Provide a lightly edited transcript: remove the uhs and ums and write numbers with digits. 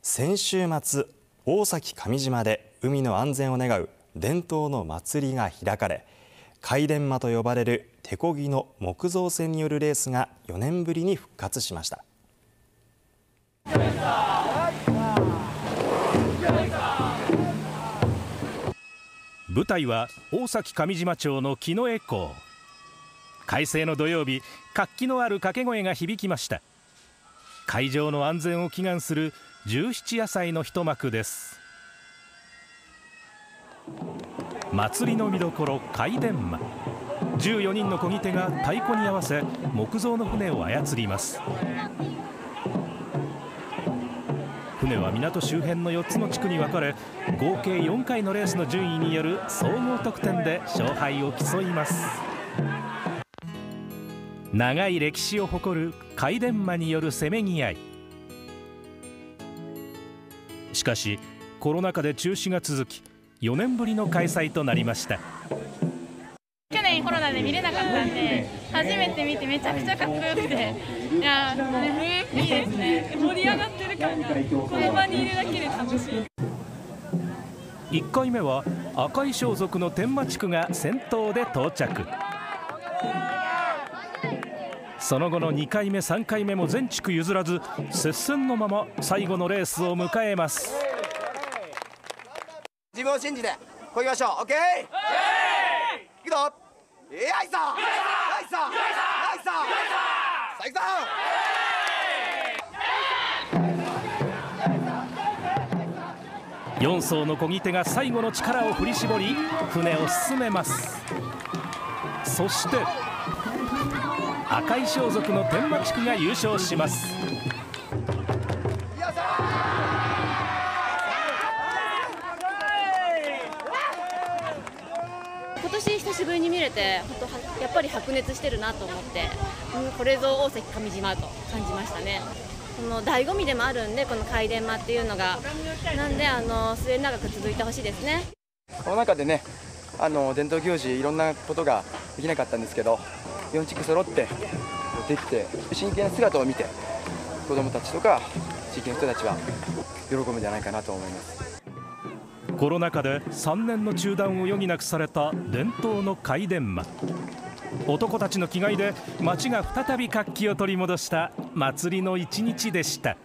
先週末、大崎上島で海の安全を願う伝統の祭りが開かれ、回電馬と呼ばれる手漕ぎの木造船によるレースが4年ぶりに復活しました。 舞台は大崎上島町の木の江港。快晴の土曜日、活気のある掛け声が響きました。海上の安全を祈願する17夜祭の一幕です。祭りの見どころ、回電馬。14人の漕ぎ手が太鼓に合わせ木造の船を操ります。船は港周辺の4つの地区に分かれ、合計4回のレースの順位による総合得点で勝敗を競います。長い歴史を誇る回電馬によるせめぎ合い。しかしコロナ禍で中止が続き、4年ぶりの開催となりました。 去年コロナで見れなかったんで、初めて見てめちゃくちゃかっこよくて、いやー、いいですね。盛り上がってる感がこの場にいるだけで楽しい。 1回目は赤い装束の天満地区が先頭で到着。その後の2回目3回目も全地区譲らず、接戦のまま最後のレースを迎えます。 自分を信じて漕ぎましょう。 OK、 いくぞ。いさいさいさいさ 4艘の漕ぎ手が最後の力を振り絞り船を進めます。そして赤い装束の天満地区が優勝します。 今年久しぶりに見れて、やっぱり白熱してるなと思って、これぞ大崎上島と感じましたね。この醍醐味でもあるんで、この回電馬っていうのが、なんで末永く続いてほしいですね。 この中でね、伝統行事いろんなことができなかったんですけど、4地区揃ってできて、真剣な姿を見て子どもたちとか地域の人たちは喜ぶんじゃないかなと思います。 コロナ禍で3年の中断を余儀なくされた伝統の回電馬。男たちの気概で町が再び活気を取り戻した祭りの一日でした。